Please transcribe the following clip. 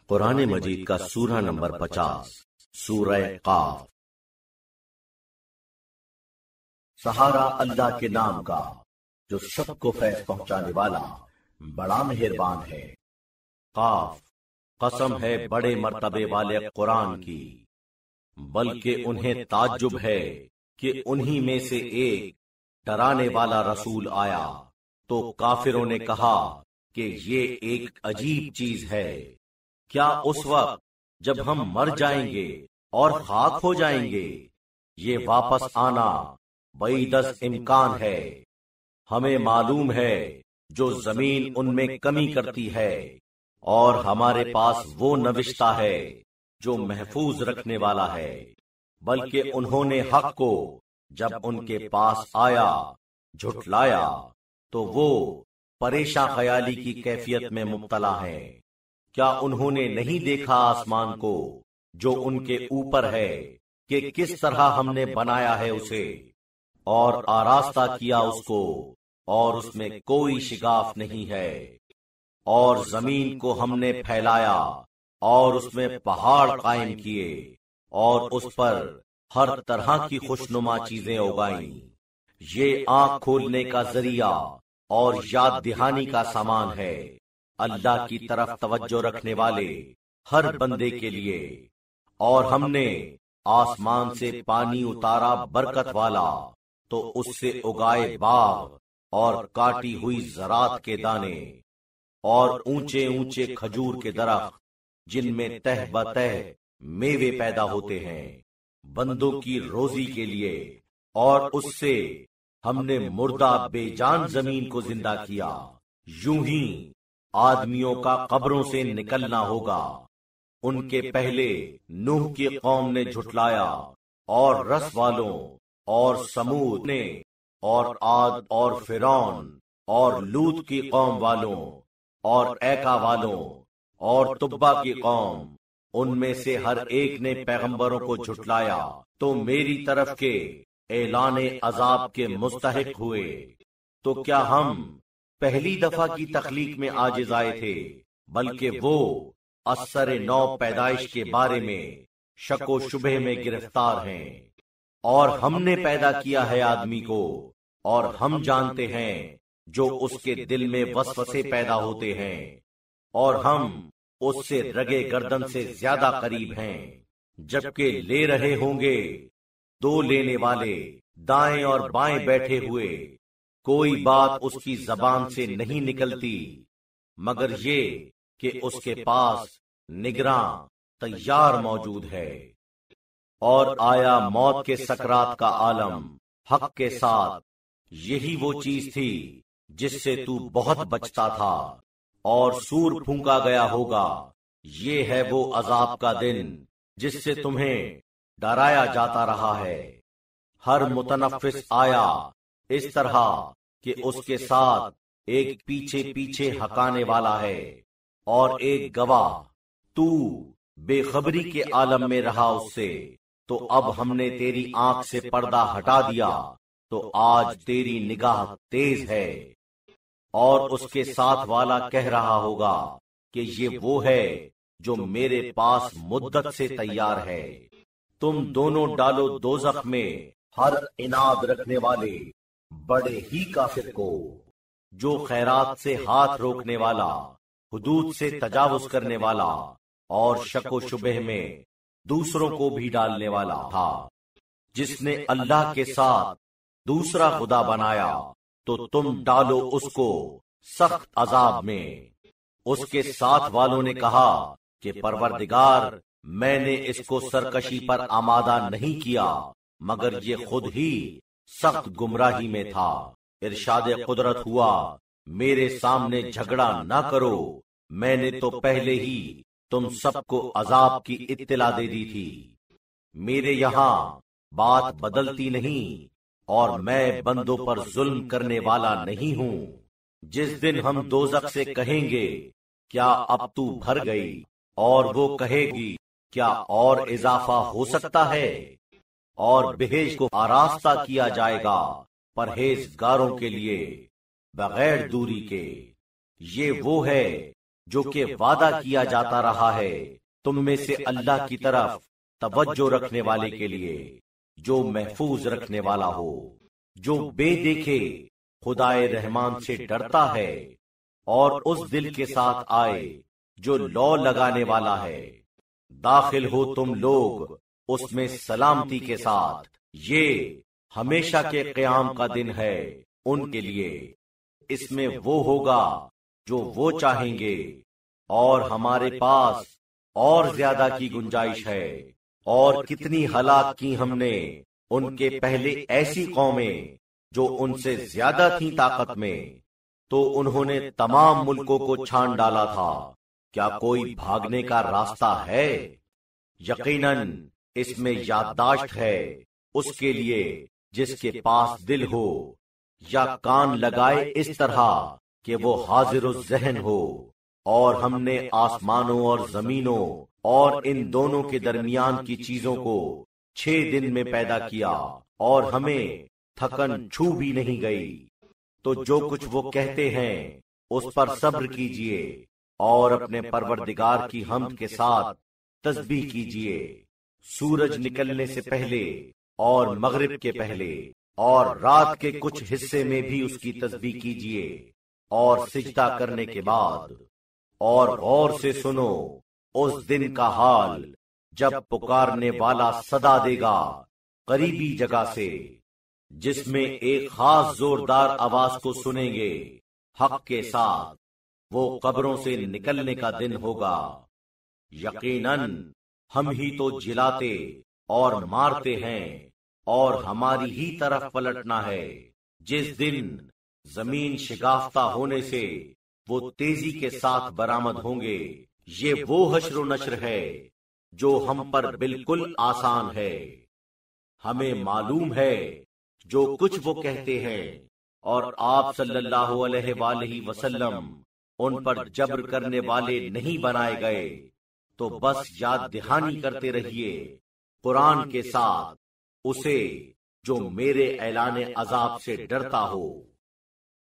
قرآن مجید کا سورہ نمبر 50 سورہ قاف۔ سہارا اللہ کے نام کا جو سب کو فیض پہنچانے والا بڑا مہربان ہے۔ قاف، قسم ہے بڑے مرتبے والے قرآن کی، بلکہ انہیں تعجب ہے کہ انہی میں سے ایک ڈرانے والا رسول آیا تو کافروں نے کہا کہ یہ ایک عجیب چیز ہے۔ کیا اس وقت جب ہم مر جائیں گے اور خاک ہو جائیں گے یہ واپس آنا بعید از امکان ہے؟ ہمیں معلوم ہے جو زمین ان میں کمی کرتی ہے، اور ہمارے پاس وہ نوشتہ ہے جو محفوظ رکھنے والا ہے۔ بلکہ انہوں نے حق کو جب ان کے پاس آیا جھٹلایا تو وہ پریشان خیالی کی کیفیت میں مبتلا ہیں۔ کیا انہوں نے نہیں دیکھا آسمان کو جو ان کے اوپر ہے کہ کس طرح ہم نے بنایا ہے اسے، اور آراستہ کیا اس کو، اور اس میں کوئی شگاف نہیں ہے؟ اور زمین کو ہم نے پھیلایا اور اس میں پہاڑ قائم کیے، اور اس پر ہر طرح کی خوشنما چیزیں اگائیں۔ یہ آنکھ کھولنے کا ذریعہ اور یاد دہانی کا سامان ہے اللہ کی طرف توجہ رکھنے والے ہر بندے کے لیے۔ اور ہم نے آسمان سے پانی اتارا برکت والا تو اس سے اگائے باغ اور کاٹی ہوئی زراعت کے دانے، اور اونچے اونچے کھجور کے درخت جن میں تہ بتہ میوے پیدا ہوتے ہیں بندوں کی روزی کے لیے۔ اور اس سے ہم نے مردہ بے جان زمین کو زندہ کیا۔ یوں ہی آدمیوں کا قبروں سے نکلنا ہوگا۔ ان کے پہلے نوح کی قوم نے جھٹلایا، اور رس والوں اور سمود نے، اور عاد اور فرعون اور لوط کی قوم والوں اور ایکا والوں اور تبا کی قوم، ان میں سے ہر ایک نے پیغمبروں کو جھٹلایا تو میری طرف کے اعلان عذاب کے مستحق ہوئے۔ تو کیا ہم پہلی دفعہ کی تخلیق میں عاجز آئے تھے؟ بلکہ وہ اثر نو پیدائش کے بارے میں شک و شبہ میں گرفتار ہیں۔ اور ہم نے پیدا کیا ہے آدمی کو، اور ہم جانتے ہیں جو اس کے دل میں وسوسے پیدا ہوتے ہیں، اور ہم اس سے رگے گردن سے زیادہ قریب ہیں۔ جبکہ لے رہے ہوں گے دو لینے والے دائیں اور بائیں بیٹھے ہوئے، کوئی بات اس کی زبان سے نہیں نکلتی مگر یہ کہ اس کے پاس نگراں تیار موجود ہے۔ اور آیا موت کے سکرات کا عالم حق کے ساتھ، یہی وہ چیز تھی جس سے تو بہت بچتا تھا، اور سور پھونکا گیا ہوگا۔ یہ ہے وہ عذاب کا دن جس سے تمہیں ڈرایا جاتا رہا ہے۔ ہر متنفس آیا اس طرح کہ اس کے ساتھ ایک پیچھے پیچھے ہکانے والا ہے اور ایک گواہ۔ تو بے خبری کے عالم میں رہا اس سے، تو اب ہم نے تیری آنکھ سے پردہ ہٹا دیا تو آج تیری نگاہ تیز ہے۔ اور اس کے ساتھ والا کہہ رہا ہوگا کہ یہ وہ ہے جو میرے پاس مدت سے تیار ہے۔ تم دونوں ڈالو دوزخ میں ہر عناد رکھنے والے بڑے ہی کافر کو، جو خیرات سے ہاتھ روکنے والا، حدود سے تجاوز کرنے والا، اور شک و شبہ میں دوسروں کو بھی ڈالنے والا تھا۔ جس نے اللہ کے ساتھ دوسرا خدا بنایا تو تم ڈالو اس کو سخت عذاب میں۔ اس کے ساتھ والوں نے کہا کہ پروردگار، میں نے اس کو سرکشی پر آمادہ نہیں کیا مگر یہ خود ہی سخت گمراہی میں تھا۔ ارشاد قدرت ہوا، میرے سامنے جھگڑا نہ کرو، میں نے تو پہلے ہی تم سب کو عذاب کی اطلاع دے دی تھی۔ میرے یہاں بات بدلتی نہیں، اور میں بندوں پر ظلم کرنے والا نہیں ہوں۔ جس دن ہم دوزخ سے کہیں گے کیا اب تو بھر گئی، اور وہ کہے گی کیا اور اضافہ ہو سکتا ہے، اور بہشت کو آراستہ کیا جائے گا پرہیزگاروں کے لیے بغیر دوری کے۔ یہ وہ ہے جو کہ وعدہ کیا جاتا رہا ہے تم میں سے اللہ کی طرف توجہ رکھنے والے کے لیے جو محفوظ رکھنے والا ہو، جو بے دیکھے خدائے رحمان سے ڈرتا ہے اور اس دل کے ساتھ آئے جو لو لگانے والا ہے۔ داخل ہو تم لوگ اس میں سلامتی کے ساتھ، یہ ہمیشہ کے قیام کا دن ہے ان کے لیے، اس میں وہ ہوگا جو وہ چاہیں گے، اور ہمارے پاس اور زیادہ کی گنجائش ہے۔ اور کتنی ہلاک کی ہم نے ان کے پہلے ایسی قومیں جو ان سے زیادہ تھیں طاقت میں، تو انہوں نے تمام ملکوں کو چھان ڈالا تھا، کیا کوئی بھاگنے کا راستہ ہے؟ یقیناً اس میں یادداشت ہے اس کے لیے جس کے پاس دل ہو یا کان لگائے اس طرح کہ وہ حاضر الذہن ہو۔ اور ہم نے آسمانوں اور زمینوں اور ان دونوں کے درمیان کی چیزوں کو 6 دن میں پیدا کیا، اور ہمیں تھکن چھو بھی نہیں گئی۔ تو جو کچھ وہ کہتے ہیں اس پر صبر کیجئے اور اپنے پروردگار کی حمد کے ساتھ تسبیح کیجئے، سورج نکلنے سے پہلے اور مغرب کے پہلے، اور رات کے کچھ حصے میں بھی اس کی تسبیح کیجئے، اور سجدہ کرنے کے بعد۔ اور غور سے سنو اس دن کا حال جب پکارنے والا صدا دے گا قریبی جگہ سے، جس میں ایک خاص زوردار آواز کو سنیں گے حق کے ساتھ، وہ قبروں سے نکلنے کا دن ہوگا۔ یقیناً ہم ہی تو جلاتے اور مارتے ہیں، اور ہماری ہی طرف پلٹنا ہے۔ جس دن زمین شگافتہ ہونے سے وہ تیزی کے ساتھ برآمد ہوں گے، یہ وہ حشر و نشر ہے جو ہم پر بالکل آسان ہے۔ ہمیں معلوم ہے جو کچھ وہ کہتے ہیں، اور آپ صلی اللہ علیہ وآلہ وسلم ان پر جبر کرنے والے نہیں بنائے گئے، تو بس یاد دہانی کرتے رہیے قرآن کے ساتھ اسے جو میرے اعلان عذاب سے ڈرتا ہو۔